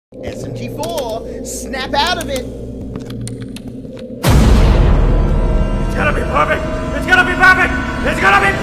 SMG4, snap out of it! It's gonna be perfect! It's gonna be perfect! It's gonna be